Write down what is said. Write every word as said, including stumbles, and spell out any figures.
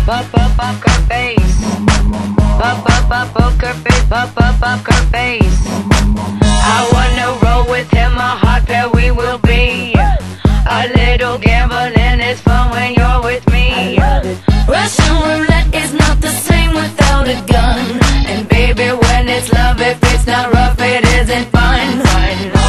Up, up, up, her face. Up, up, up, poker face. Up, up, up, her face. I wanna roll with him, a hot pair we will be. A little gambling is fun when you're with me. Russian roulette is not the same without a gun. And baby, when it's love, if it's not rough, it isn't fun.